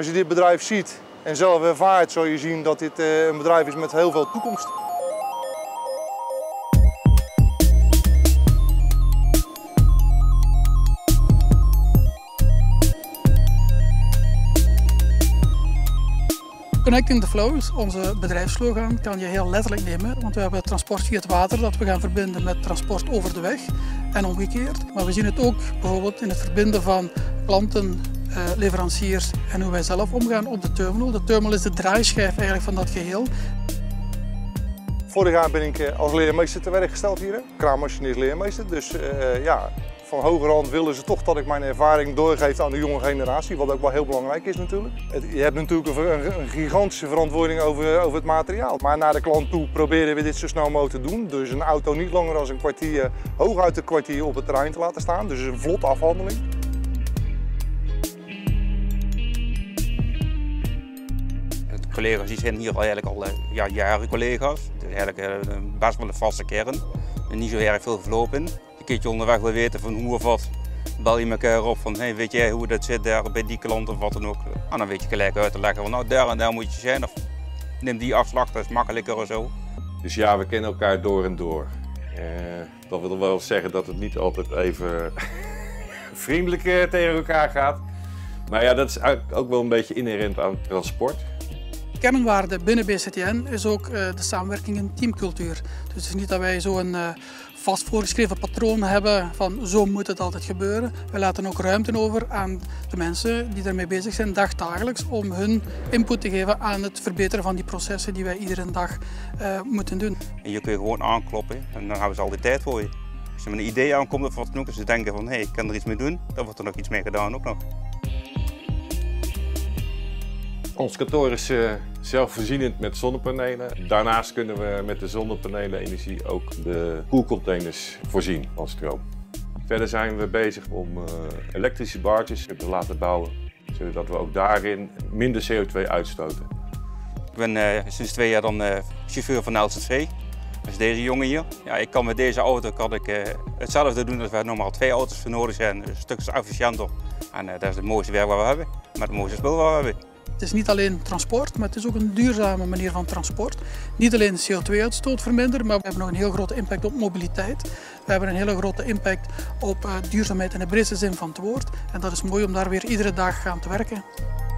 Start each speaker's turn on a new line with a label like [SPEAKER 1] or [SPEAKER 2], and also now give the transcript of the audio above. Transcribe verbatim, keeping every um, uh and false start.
[SPEAKER 1] Als je dit bedrijf ziet en zelf ervaart, zul je zien dat dit een bedrijf is met heel veel toekomst.
[SPEAKER 2] Connecting the Flow is onze bedrijfsslogan, kan je heel letterlijk nemen, want we hebben transport via het water dat we gaan verbinden met transport over de weg en omgekeerd. Maar we zien het ook bijvoorbeeld in het verbinden van klanten, eh, leveranciers en hoe wij zelf omgaan op de terminal. De terminal is de draaischijf eigenlijk van dat geheel.
[SPEAKER 1] Vorig jaar ben ik als leermeester te werk gesteld hier, kraanmachinist leermeester, dus uh, ja. Van hogerhand willen ze toch dat ik mijn ervaring doorgeef aan de jonge generatie, wat ook wel heel belangrijk is natuurlijk. Je hebt natuurlijk een, een gigantische verantwoording over, over het materiaal. Maar naar de klant toe proberen we dit zo snel mogelijk te doen. Dus een auto niet langer dan een kwartier, hooguit een kwartier op het terrein te laten staan. Dus een vlotte afhandeling.
[SPEAKER 3] De collega's die zijn hier eigenlijk al ja, jaren collega's. Het is eigenlijk best wel een vaste kern. Er niet zo erg veel verloop in. Een keertje onderweg wil weten van hoe of wat, bel je elkaar op van hey, weet jij hoe dat zit daar bij die klant of wat dan ook. En dan weet je gelijk uit te leggen van nou daar en daar moet je zijn of neem die afslag, dat is makkelijker of zo.
[SPEAKER 4] Dus ja, we kennen elkaar door en door. Uh, dat wil wel zeggen dat het niet altijd even vriendelijk uh, tegen elkaar gaat. Maar ja, dat is ook wel een beetje inherent aan transport.
[SPEAKER 2] Kernwaarde binnen B C T N is ook uh, de samenwerking in teamcultuur. Dus het is niet dat wij zo'n uh, vast voorgeschreven patroon hebben van zo moet het altijd gebeuren. Wij laten ook ruimte over aan de mensen die daarmee bezig zijn dagdagelijks om hun input te geven aan het verbeteren van die processen die wij iedere dag uh, moeten doen.
[SPEAKER 3] En je kun je gewoon aankloppen en dan hebben ze altijd tijd voor je. Als je met een idee aankomt of wat dan ook, als ze denken van hé, hey, ik kan er iets mee doen, dan wordt er nog iets mee gedaan ook nog.
[SPEAKER 4] Ons kantoor is uh, zelfvoorzienend met zonnepanelen. Daarnaast kunnen we met de zonnepanelenenergie ook de koelcontainers voorzien van stroom. Verder zijn we bezig om uh, elektrische barges te laten bouwen, zodat we ook daarin minder C O twee uitstoten.
[SPEAKER 3] Ik ben uh, sinds twee jaar dan uh, chauffeur van L Z V. Dat is deze jongen hier. Ja, ik kan met deze auto kan ik, uh, hetzelfde doen als we normaal twee auto's voor nodig zijn. Dus een stuk efficiënter. En uh, dat is het mooiste werk wat we hebben, met het mooiste spul wat we hebben.
[SPEAKER 2] Het is niet alleen transport, maar het is ook een duurzame manier van transport. Niet alleen de C O twee uitstoot verminderen, maar we hebben nog een heel grote impact op mobiliteit. We hebben een hele grote impact op uh, duurzaamheid in de breedste zin van het woord. En dat is mooi om daar weer iedere dag aan te werken.